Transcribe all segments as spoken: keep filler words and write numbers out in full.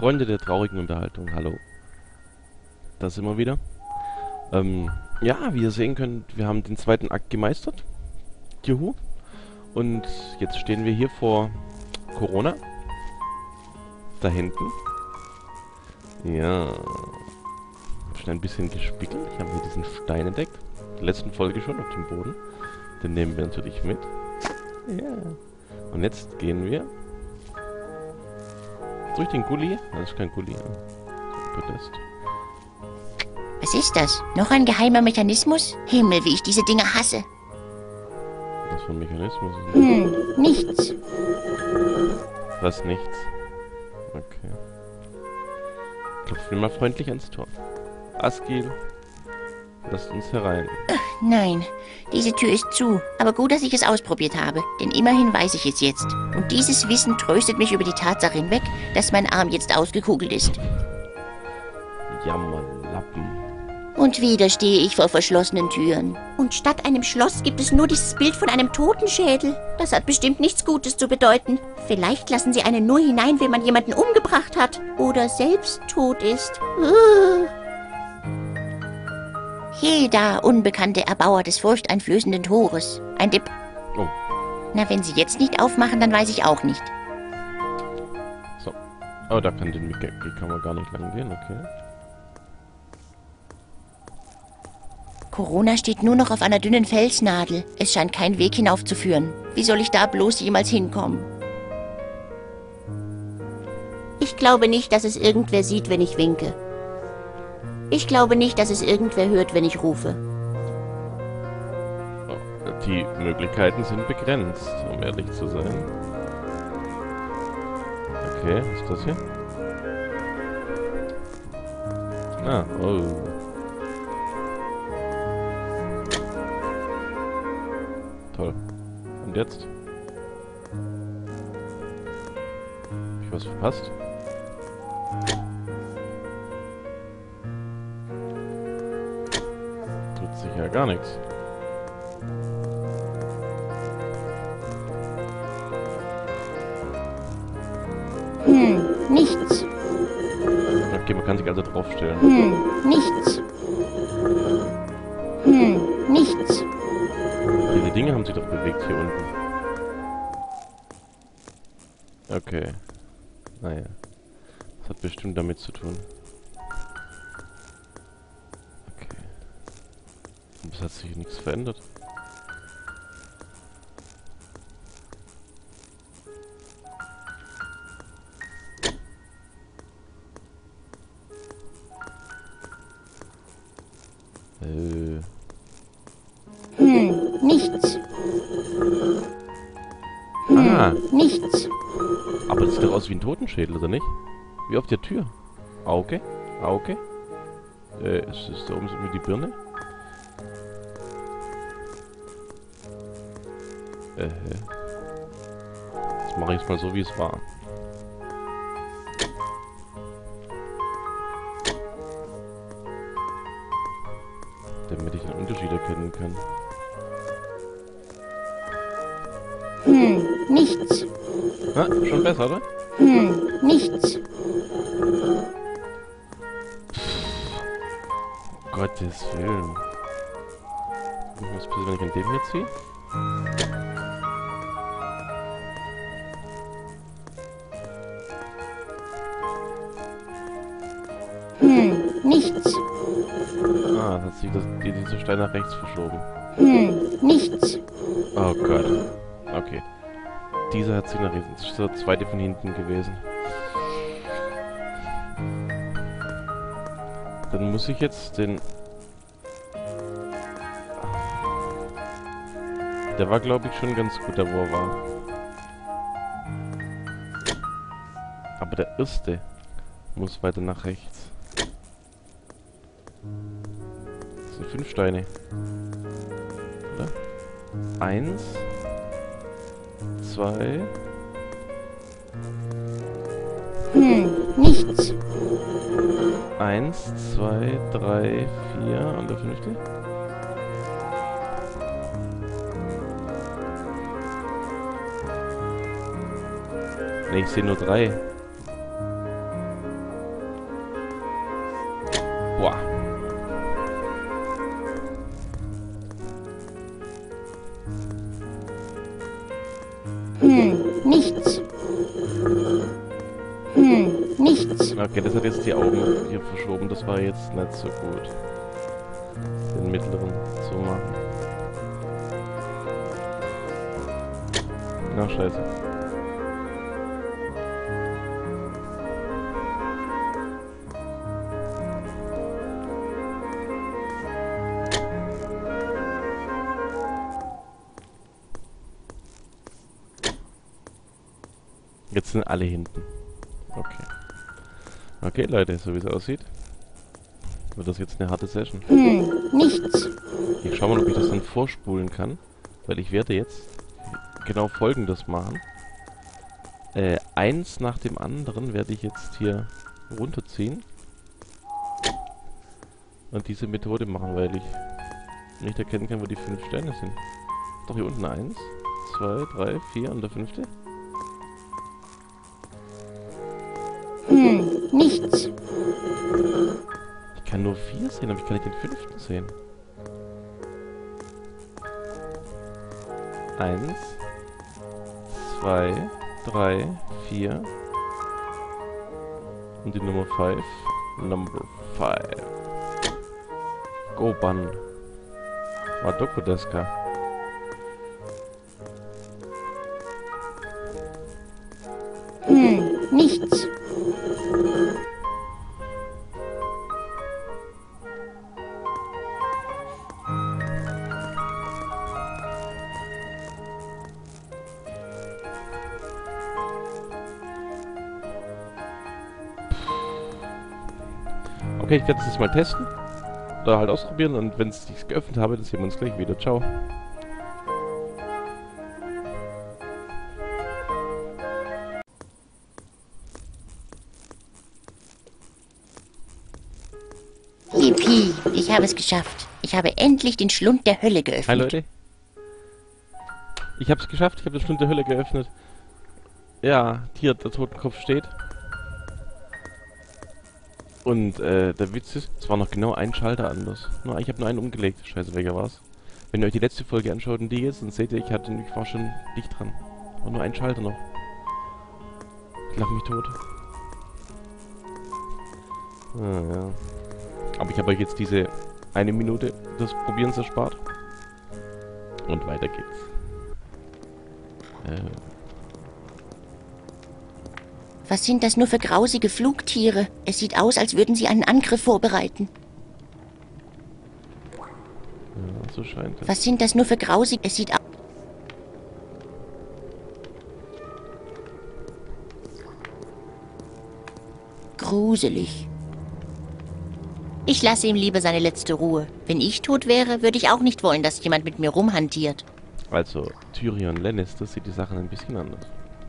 Freunde der traurigen Unterhaltung, hallo. Da sind wir wieder. Ähm, ja, wie ihr sehen könnt, wir haben den zweiten Akt gemeistert. Juhu. Und jetzt stehen wir hier vor Corona. Da hinten. Ja. Ich habe schon ein bisschen gespickelt. Ich habe hier diesen Stein entdeckt. In der letzten Folge schon auf dem Boden. Den nehmen wir natürlich mit. Ja. Und jetzt gehen wir durch den Gully. Das ist kein Gully. Podest. Was ist das? Noch ein geheimer Mechanismus? Himmel, wie ich diese Dinge hasse. Was für ein Mechanismus ist das? Hm, nichts. Was nichts? Okay. Klopfen wir mal freundlich ans Tor. Asgil, lasst uns herein. Nein, diese Tür ist zu. Aber gut, dass ich es ausprobiert habe, denn immerhin weiß ich es jetzt. Und dieses Wissen tröstet mich über die Tatsache hinweg, dass mein Arm jetzt ausgekugelt ist. Jammerlappen. Und wieder stehe ich vor verschlossenen Türen. Und statt einem Schloss gibt es nur dieses Bild von einem Totenschädel. Das hat bestimmt nichts Gutes zu bedeuten. Vielleicht lassen sie einen nur hinein, wenn man jemanden umgebracht hat. Oder selbst tot ist. Uh. Heda, unbekannte Erbauer des furchteinflößenden Tores. Ein Dip... Oh. Na, wenn sie jetzt nicht aufmachen, dann weiß ich auch nicht. So. Oh, da kann, den, kann man gar nicht lang gehen, okay. Corona steht nur noch auf einer dünnen Felsnadel. Es scheint kein Weg hinaufzuführen. Wie soll ich da bloß jemals hinkommen? Ich glaube nicht, dass es irgendwer sieht, wenn ich winke. Ich glaube nicht, dass es irgendwer hört, wenn ich rufe. Oh, die Möglichkeiten sind begrenzt, um ehrlich zu sein. Okay, was ist das hier? Ah, oh. Toll. Und jetzt? Hab ich was verpasst? Tut sich ja gar nichts. Hm, nichts. Okay, man kann sich also draufstellen. Hm, nichts. Hm, nichts. Diese Dinge haben sich doch bewegt hier unten. Okay. Naja. Das hat bestimmt damit zu tun. Okay. Und es hat sich nichts verändert. Äh... Hm, nichts. Hm, Ah. nichts. Aber das sieht doch aus wie ein Totenschädel, oder nicht? Wie auf der Tür. Auge? Auge? Äh, ist das da oben so wie die Birne? Äh, jetzt mache ich es mal so, wie es war. Damit ich den Unterschied erkennen kann. Hm, nichts. Ah, schon besser, oder? Hm, nichts. Um Gottes Willen. Was passiert, wenn ich an dem hier ziehe? Hm, nichts. Ah, da hat sich das, die, dieser Stein nach rechts verschoben. Hm, nichts. Oh Gott. Okay. Dieser hat sich nach rechts. Das ist der zweite von hinten gewesen. Dann muss ich jetzt den... Der war, glaube ich, schon ganz gut da, wo er war. Aber der erste muss weiter nach rechts. Das sind fünf Steine. Oder? Eins. Zwei. Hm, nichts. Eins, zwei, drei, vier und der fünfte. Ne, ich sehe nur drei. Boah. Hm, nichts. Hm, nichts. Okay, das hat jetzt die Augen hier verschoben. Das war jetzt nicht so gut. Den mittleren zu machen. Na, scheiße. Jetzt sind alle hinten. Okay. Okay, Leute, so wie es aussieht, wird das jetzt eine harte Session. Hm, nichts. Ich schau mal, ob ich das dann vorspulen kann. Weil ich werde jetzt genau Folgendes machen. Äh, eins nach dem anderen werde ich jetzt hier runterziehen. Und diese Methode machen, weil ich nicht erkennen kann, wo die fünf Sterne sind. Doch hier unten eins, zwei, drei, vier und der fünfte. Hm, nichts. Ich kann nur vier sehen, aber ich kann nicht den fünften sehen. Eins, zwei, drei, vier. Und die Nummer fünf. Number five. Goban. Wadoko deska. Hm, nichts. Okay, ich werde das jetzt mal testen. Oder halt ausprobieren. Und wenn es sich geöffnet habe, dann sehen wir uns gleich wieder. Ciao. Yippie, ich habe es geschafft. Ich habe endlich den Schlund der Hölle geöffnet. Hi Leute. Ich habe es geschafft. Ich habe den Schlund der Hölle geöffnet. Ja, hier der Totenkopf steht. Und äh, der Witz ist, es war noch genau ein Schalter anders. Nur ich habe nur einen umgelegt. Scheiße, welcher war's? Wenn ihr euch die letzte Folge anschaut und die jetzt, dann seht ihr, ich hatte, ich war schon dicht dran. War nur ein Schalter noch. Ich lach mich tot. Ah, ja. Aber ich habe euch jetzt diese eine Minute des Probierens erspart. Und weiter geht's. Äh. Was sind das nur für grausige Flugtiere? Es sieht aus, als würden sie einen Angriff vorbereiten. Ja, so scheint es. Was sind das nur für grausige... Es sieht aus... Gruselig. Ich lasse ihm lieber seine letzte Ruhe. Wenn ich tot wäre, würde ich auch nicht wollen, dass jemand mit mir rumhantiert. Also, Tyrion Lannister sieht die Sachen ein bisschen anders.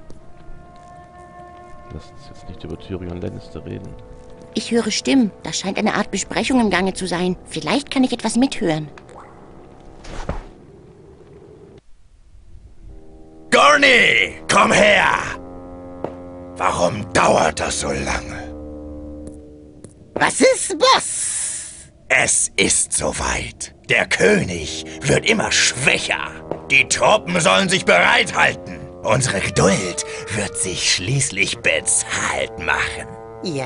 Lass uns jetzt nicht über Tyrion Lannister reden. Ich höre Stimmen. Da scheint eine Art Besprechung im Gange zu sein. Vielleicht kann ich etwas mithören. Gorni, komm her! Warum dauert das so lange? Was ist, Boss? Es ist soweit. Der König wird immer schwächer. Die Truppen sollen sich bereithalten. Unsere Geduld wird sich schließlich bezahlt machen. Ja.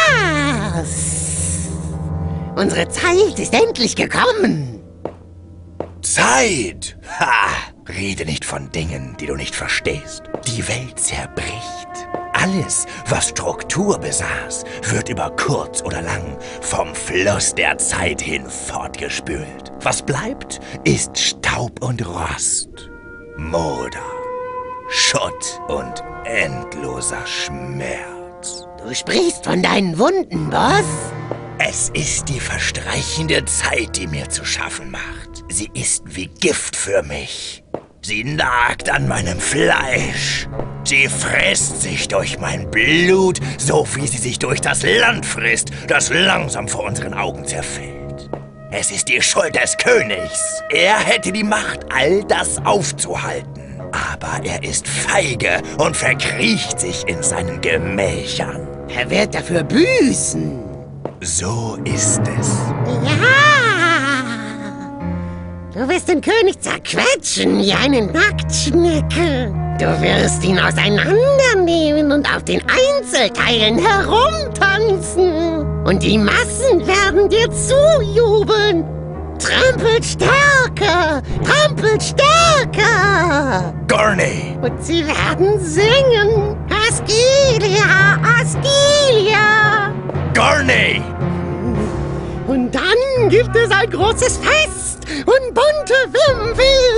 Unsere Zeit ist endlich gekommen. Zeit? Ha! Rede nicht von Dingen, die du nicht verstehst. Die Welt zerbricht. Alles, was Struktur besaß, wird über kurz oder lang vom Fluss der Zeit hin fortgespült. Was bleibt, ist Staub und Rost, Moder, Schutt und endloser Schmerz. Du sprichst von deinen Wunden, Boss? Es ist die verstreichende Zeit, die mir zu schaffen macht. Sie ist wie Gift für mich. Sie nagt an meinem Fleisch. Sie frisst sich durch mein Blut, so wie sie sich durch das Land frisst, das langsam vor unseren Augen zerfällt. Es ist die Schuld des Königs. Er hätte die Macht, all das aufzuhalten. Aber er ist feige und verkriecht sich in seinen Gemächern. Er wird dafür büßen. So ist es. Ja! Du wirst den König zerquetschen wie eine Nacktschnecke. Du wirst ihn auseinandernehmen und auf den Einzelteilen herumtanzen. Und die Massen werden dir zujubeln. Trampelt stärker! Trampelt stärker! Gorney! Und sie werden singen. Asgilia! Asgilia! Gorney! Und dann gibt es ein großes Fest und bunte Wimpel.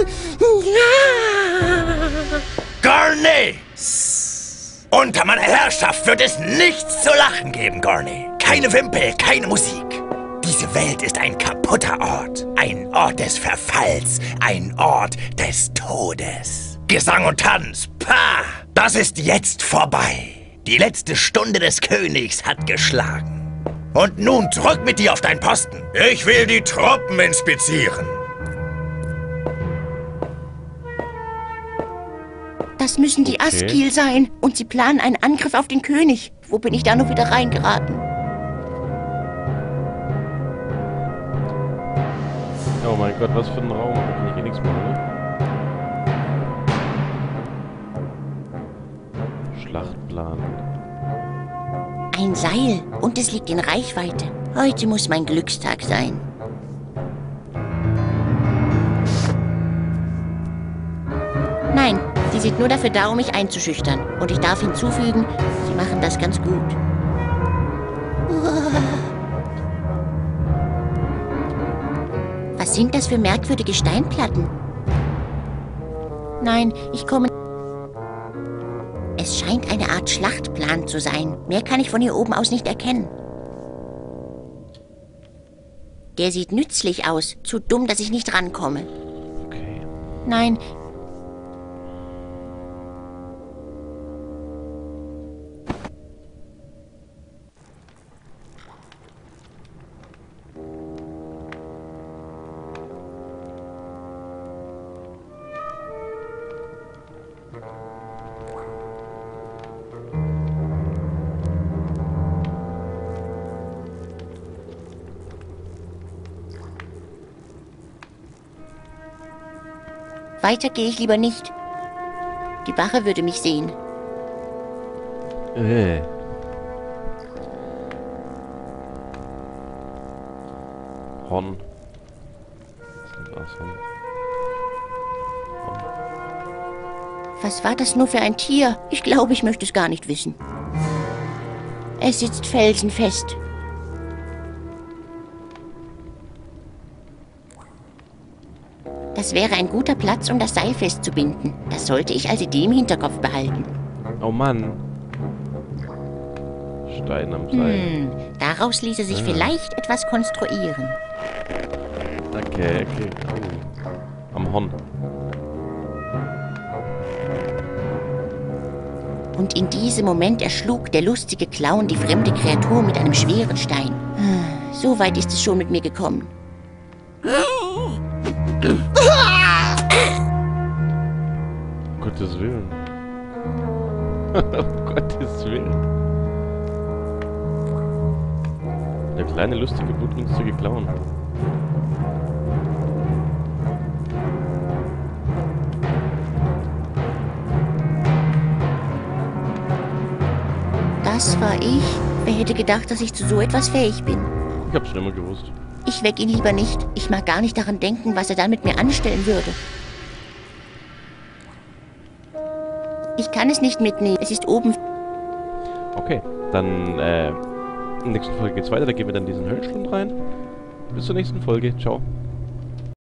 Ja! Gorney! Unter meiner Herrschaft wird es nichts zu lachen geben, Gorney. Keine Wimpel, keine Musik. Diese Welt ist ein kaputter Ort. Ein Ort des Verfalls. Ein Ort des Todes. Gesang und Tanz, pah! Das ist jetzt vorbei. Die letzte Stunde des Königs hat geschlagen. Und nun zurück mit dir auf deinen Posten. Ich will die Truppen inspizieren. Das müssen die Okay. Asgiel sein. Und sie planen einen Angriff auf den König. Wo bin ich da nur wieder reingeraten? Oh mein Gott, was für ein Raum. Da kann ich eh nichts machen, ne? Schlachtplan. Ein Seil. Und es liegt in Reichweite. Heute muss mein Glückstag sein. Nein, sie sind nur dafür da, um mich einzuschüchtern. Und ich darf hinzufügen, sie machen das ganz gut. Was sind das für merkwürdige Steinplatten? Nein, ich komme... Es scheint eine Art Schlachtplan zu sein. Mehr kann ich von hier oben aus nicht erkennen. Der sieht nützlich aus. Zu dumm, dass ich nicht rankomme. Okay. Nein. Weiter gehe ich lieber nicht. Die Wache würde mich sehen. Äh. Horn. Was Horn? Horn. Was war das nur für ein Tier? Ich glaube, ich möchte es gar nicht wissen. Es sitzt felsenfest. Das wäre ein guter Platz, um das Seil festzubinden. Das sollte ich als Idee im Hinterkopf behalten. Oh Mann. Stein am Seil. Hm, daraus ließe sich Ah. vielleicht etwas konstruieren. Okay, okay. Oh. Am Horn. Und in diesem Moment erschlug der lustige Clown die fremde Kreatur mit einem schweren Stein. Ah, so weit ist es schon mit mir gekommen. Um Gottes Willen. Um Gottes Willen. Der kleine, lustige, blutrünstige Clown. Das war ich. Wer hätte gedacht, dass ich zu so etwas fähig bin? Ich hab's schon immer gewusst. Ich weck ihn lieber nicht. Ich mag gar nicht daran denken, was er dann mit mir anstellen würde. Ich kann es nicht mitnehmen. Es ist oben. Okay, dann äh, in der nächsten Folge geht's weiter. Da gehen wir dann in diesen Höllenstund rein. Bis zur nächsten Folge. Ciao.